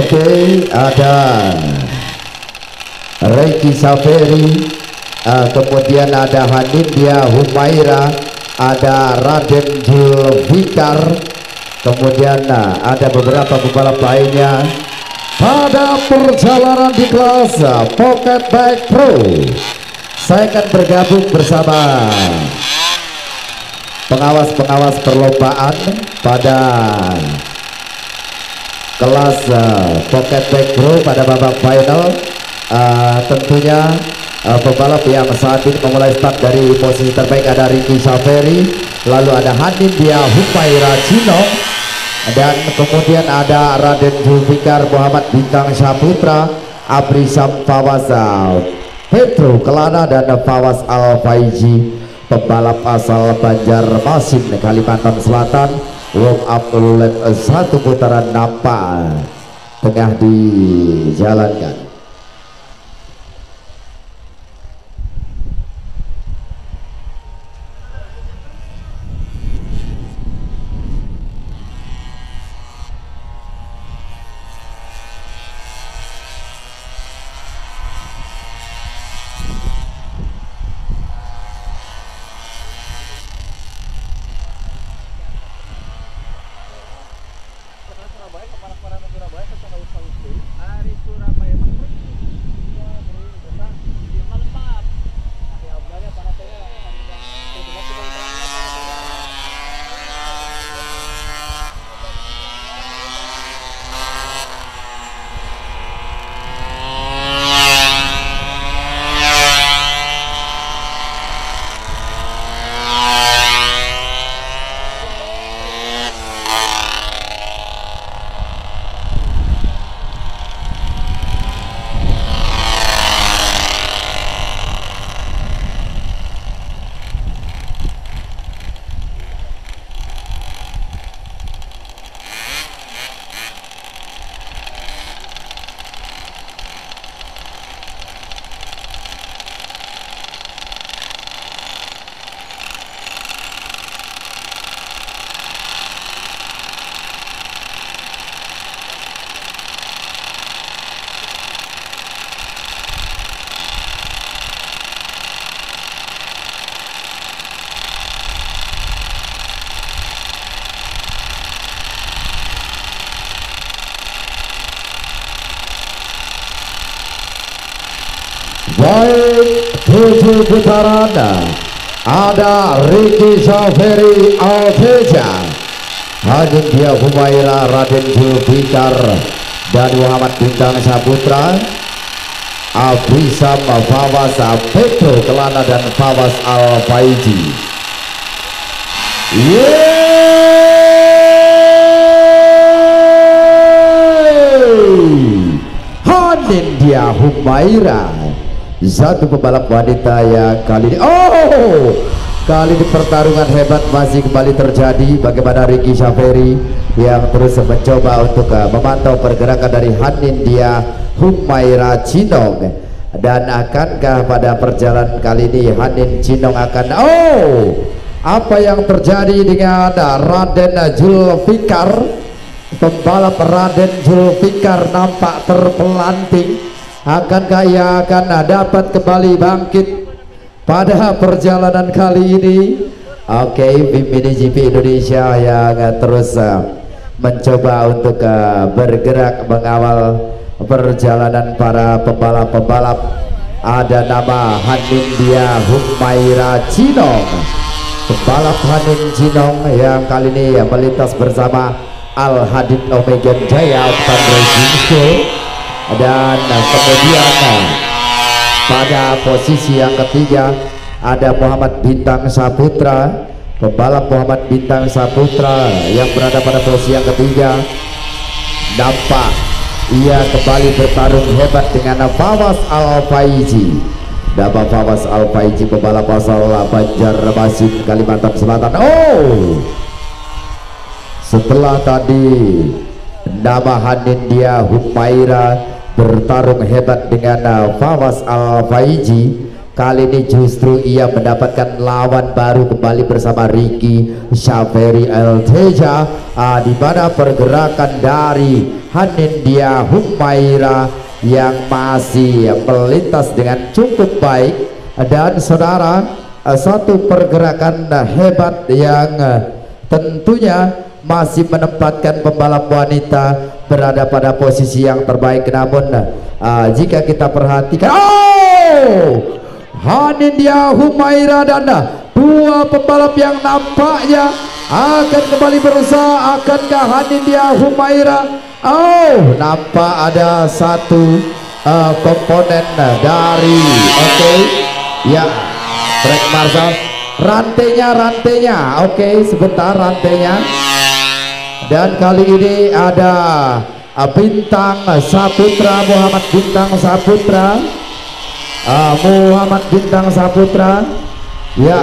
Oke, ada Ricky Saferi, kemudian ada Hanindya Humaira, ada Raden Julfikar, kemudian ada beberapa pembalap lainnya pada perjalanan di kelas Pocket Bike Pro. Saya akan bergabung bersama pengawas-pengawas perlombaan pada kelas Pocket Bike Pro pada babak final. Tentunya pembalap yang saat ini memulai start dari posisi terbaik ada Ricky Saferi, lalu ada Hanindya Humaira Cino, dan kemudian ada Raden Julfikar, Muhammad Bintang Saputra, Abrisam Fawas Petro Kelana, dan Fawas Al-Faiji, pembalap asal Banjarmasin, Kalimantan Selatan. Warm up lap 1 putaran nampak tengah dijalankan. Baik, 7 putaran ada Ricky Saferi Alteja, Hanindya Humaira, Raden Julfikar, dan Muhammad Bintang Saputra, Abrisam Fawas Petro Kelana, dan Fawas Al-Faiji. Hanindya Humaira, satu pembalap wanita yang kali ini kali ini pertarungan hebat masih kembali terjadi. Bagaimana Ricky Saferi yang terus mencoba untuk memantau pergerakan dari Hanindya Humaira Cinong, dan akankah pada perjalanan kali ini Hanin Cinong akan apa yang terjadi dengan Raden Julfikar? Pembalap Raden Julfikar nampak terpelanting. Akankah ia akan dapat kembali bangkit pada perjalanan kali ini? Oke, tim MiniGP Indonesia yang terus mencoba untuk bergerak mengawal perjalanan para pembalap-pembalap. Ada nama Hanindya Humaira Cinong, pembalap Hanin Cinong yang kali ini melintas bersama Al Hadid Omega Jaya Racing. Dan kemudian pada posisi yang ketiga ada Muhammad Bintang Saputra, pembalap Muhammad Bintang Saputra yang berada pada posisi yang ketiga. Nampak ia kembali bertarung hebat dengan Fawas Al-Faiji. Nama Fawas Al-Faiji, pembalap asal Banjarmasin, Kalimantan Selatan. Setelah tadi nama Hanindya Humaira bertarung hebat dengan Fawas Al-Faiji, Kali ini justru ia mendapatkan lawan baru kembali bersama Ricky Saveri Elteja, di mana pergerakan dari Hanindya Humaira yang masih melintas dengan cukup baik. Dan saudara, satu pergerakan hebat yang tentunya masih menempatkan pembalap wanita berada pada posisi yang terbaik. Namun jika kita perhatikan, Hanindya Humaira dan dua pembalap yang nampaknya akan kembali berusaha. Akankah Hanindya Humaira? Nampak ada satu komponen dari ya, Trek Marshall, rantainya sebentar, rantainya. Dan kali ini ada Bintang Saputra, Muhammad Bintang Saputra, ya,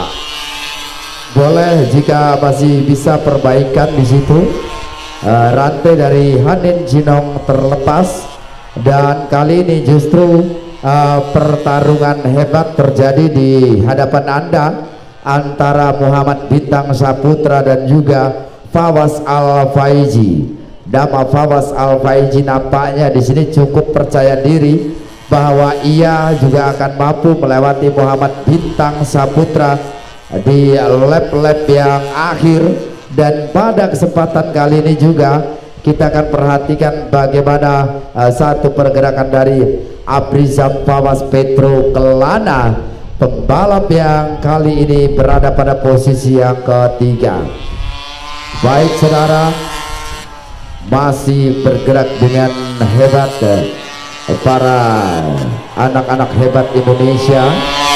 boleh jika masih bisa perbaikan di situ. Rantai dari Hanin Jinong terlepas, dan kali ini justru pertarungan hebat terjadi di hadapan Anda antara Muhammad Bintang Saputra dan juga Fawaz Al-Faizi. Nama Fawaz Al-Faizi nampaknya di sini cukup percaya diri bahwa ia juga akan mampu melewati Muhammad Bintang Saputra di lap-lap yang akhir. Dan pada kesempatan kali ini juga kita akan perhatikan bagaimana satu pergerakan dari Abrizam Fawaz Petro Kelana, pembalap yang kali ini berada pada posisi yang ketiga. Baik saudara, masih bergerak dengan hebat para anak-anak hebat Indonesia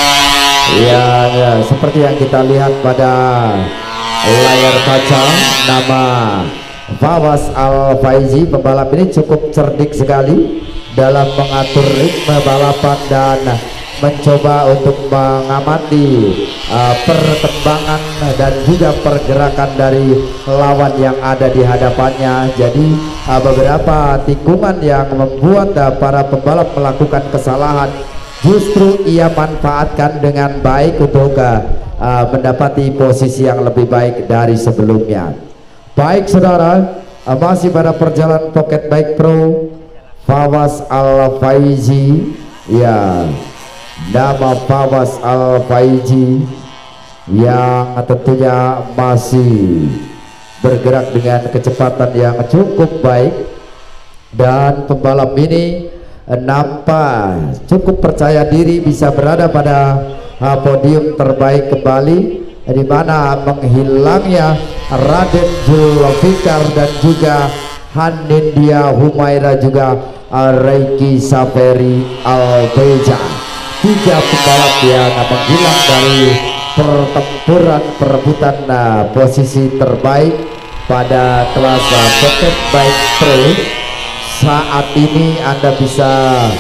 yang seperti yang kita lihat pada layar kaca. Nama Fawaz Al-Faizi, pembalap ini cukup cerdik sekali dalam mengatur ritme balapan dan mencoba untuk mengamati perkembangan dan juga pergerakan dari lawan yang ada di hadapannya. Jadi beberapa tikungan yang membuat para pembalap melakukan kesalahan justru ia manfaatkan dengan baik untuk mendapati posisi yang lebih baik dari sebelumnya. Baik saudara, masih pada perjalanan Pocket Bike Pro, Fawaz Al-Faizi, ya, nama Fawaz Al-Faizi yang tentunya masih bergerak dengan kecepatan yang cukup baik, dan pembalap ini nampak cukup percaya diri bisa berada pada podium terbaik kembali, di mana menghilangnya Raden Zulfikar dan juga Hanindya Humaira juga Ricky Saveri Elteja. Tiga pembalap yang menghilang dari pertempuran perebutan posisi terbaik pada kelas Pocket Bike Pro. Saat ini Anda bisa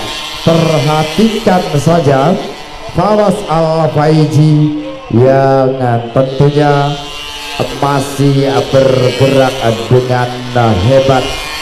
perhatikan saja Fawaz Al-Faizi yang tentunya masih bergerak dengan hebat,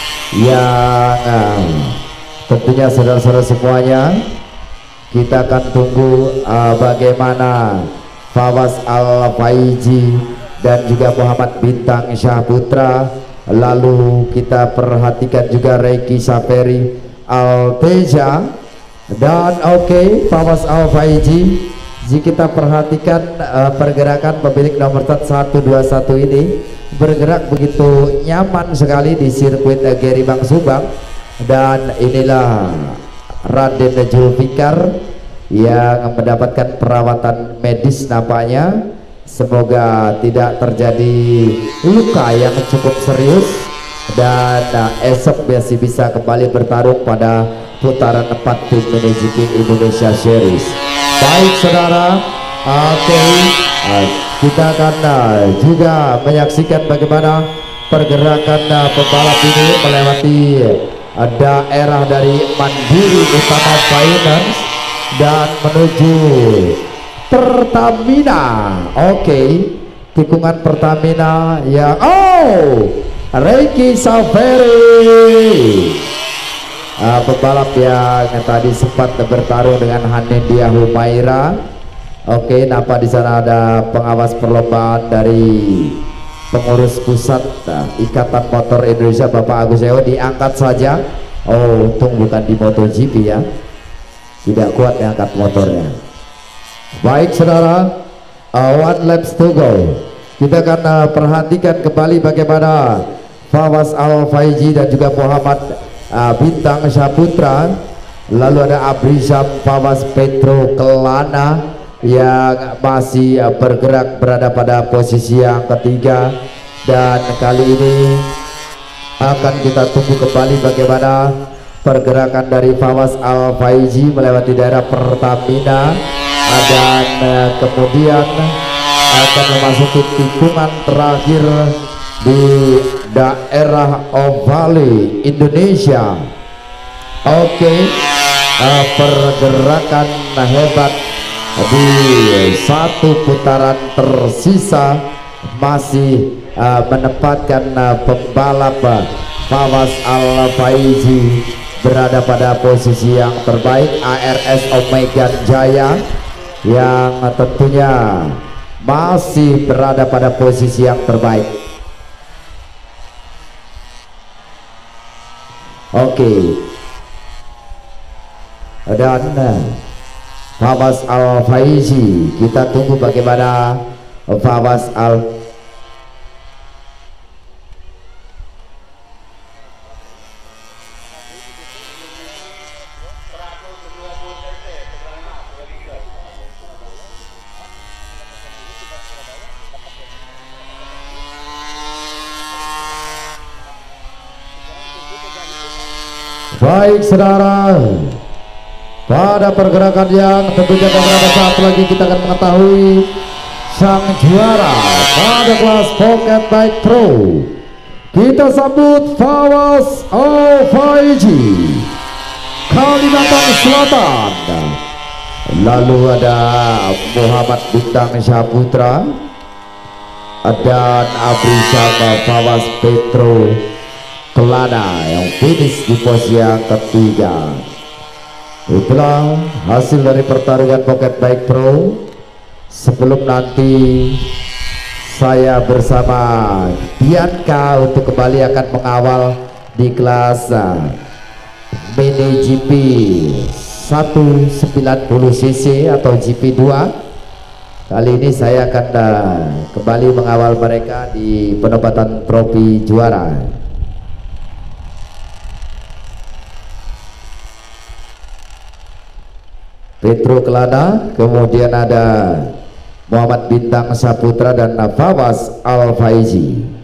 yang tentunya saudara-saudara semuanya, kita akan tunggu bagaimana Fawaz Al-Faizi dan juga Muhammad Bintang Saputra. Lalu kita perhatikan juga Ricky Saveri Elteja dan Fawaz Al-Faizi. Jika kita perhatikan pergerakan pemilik nomor 121 ini bergerak begitu nyaman sekali di sirkuit Geri Bang Subang. Dan inilah Raden Zulfikar yang mendapatkan perawatan medis nampaknya. Semoga tidak terjadi luka yang cukup serius, dan esok masih bisa kembali bertarung pada putaran 4 tim MotoGP Indonesia Series. Baik saudara, kita akan juga menyaksikan bagaimana pergerakan pembalap ini melewati daerah dari Mandiri Utama Finance dan menuju Pertamina. Tikungan Pertamina yang Ricky Saveri pembalap yang tadi sempat bertarung dengan Hanendia Humaira. Oke, nampak di sana ada pengawas perlombaan dari pengurus pusat Ikatan Motor Indonesia Bapak Agus Ewo. Diangkat saja. Oh, untung bukan di MotoGP ya, tidak kuat diangkat motornya. Baik saudara, one laps to go. Kita akan perhatikan kembali bagaimana Fawaz Al-Faizi dan juga Muhammad Bintang Saputra. Lalu ada Abrizam Fawaz Petro Kelana yang masih bergerak berada pada posisi yang ketiga. Dan kali ini akan kita tunggu kembali bagaimana pergerakan dari Fawaz Al-Faizi melewati daerah Pertamina, dan kemudian akan memasuki tikungan terakhir di daerah Ovale Indonesia. Oke, pergerakan hebat di satu putaran tersisa masih menempatkan pembalap Fawaz Al-Faizi berada pada posisi yang terbaik. ARS Omega Jaya yang tentunya masih berada pada posisi yang terbaik. Oke, dan Fawaz Al-Faizi, kita tunggu bagaimana Fawaz Al Baik saudara, pada pergerakan yang tentunya beberapa saat lagi kita akan mengetahui sang juara pada kelas Pocket Bike Pro. Kita sambut Fawaz Al-Faizi, Kalimantan Selatan. Lalu ada Muhammad Bintang Saputra dan Abrizam Fawaz Petro Kelana yang finish di posisi yang ketiga. Itulah hasil dari pertarungan Pocket Bike Pro. Sebelum nanti saya bersama Bianca untuk kembali akan mengawal di kelas Mini GP 190cc atau GP2. Kali ini saya akan kembali mengawal mereka di penempatan trofi juara. Petro Kelana, kemudian ada Muhammad Bintang Saputra dan Fawaz Al-Faizi.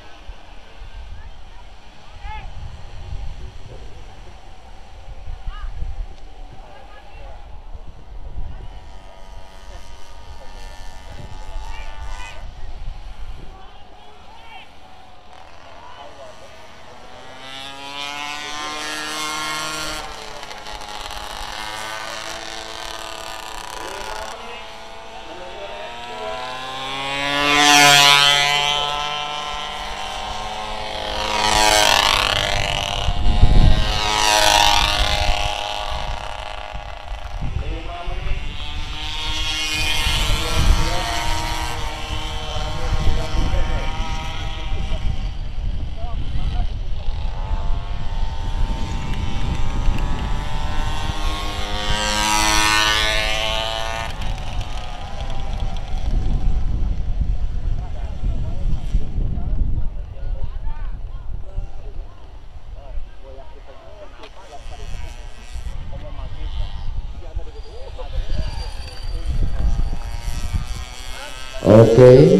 Oke.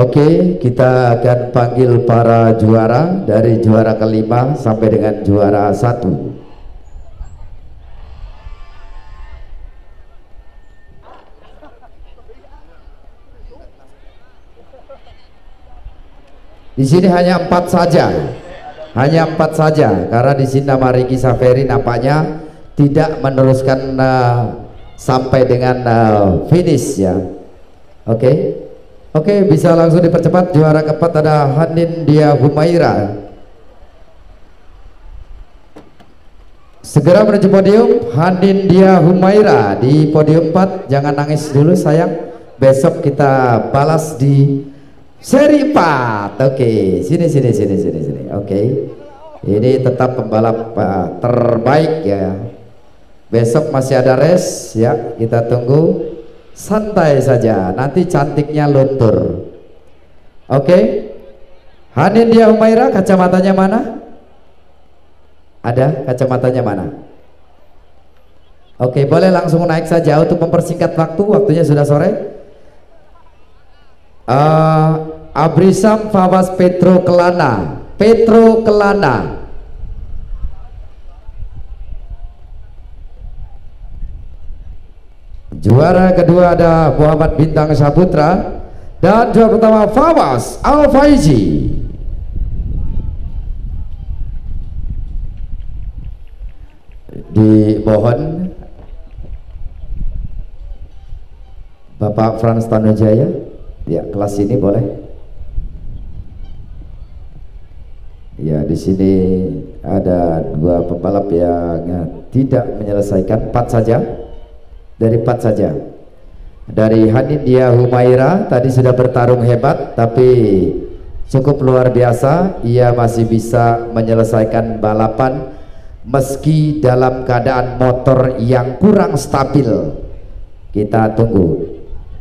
Oke, kita akan panggil para juara dari juara kelima sampai dengan juara 1. Di sini hanya 4 saja, karena di sini nama Ricky Saferi nampaknya tidak meneruskan sampai dengan finish ya. Oke, bisa langsung dipercepat. Juara keempat ada Hanindya Humaira. Segera menuju podium. Hanindya Humaira di podium 4. Jangan nangis dulu sayang, besok kita balas di seri 4. Oke, sini. Oke, ini tetap pembalap terbaik ya. Besok masih ada race ya, kita tunggu. Santai saja, nanti cantiknya luntur. Oke, Hanindya Humaira, kacamatanya mana? Ada kacamatanya mana? Oke, boleh langsung naik saja untuk mempersingkat waktu. Waktunya sudah sore. Abrisam Fawaz Petro Kelana. Juara kedua ada Muhammad Bintang Saputra, dan juara pertama Fawaz Al-Faizi. Dimohon Bapak Frans Tanujaya ya, kelas ini boleh ya. Di sini ada 2 pembalap yang tidak menyelesaikan, 4 saja. Dari 4 saja. Dari Hanindya Humaira tadi sudah bertarung hebat, tapi cukup luar biasa. Ia masih bisa menyelesaikan balapan meski dalam keadaan motor yang kurang stabil. Kita tunggu.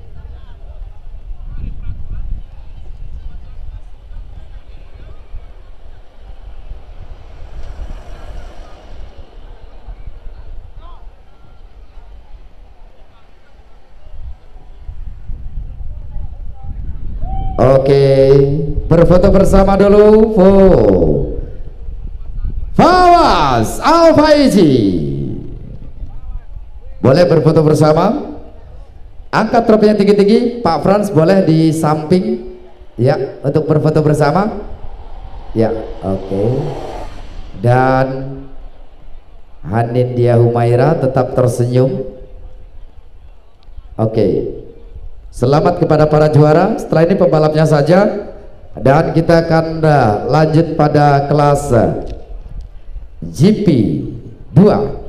Oke, berfoto bersama dulu. Fawaz Al-Faizi, boleh berfoto bersama. Angkat tropinya tinggi-tinggi. Pak Frans boleh di samping ya, untuk berfoto bersama ya. Oke, dan Hanindya Humaira tetap tersenyum. Oke, selamat kepada para juara. Setelah ini pembalapnya saja, dan kita akan lanjut pada kelas GP 2.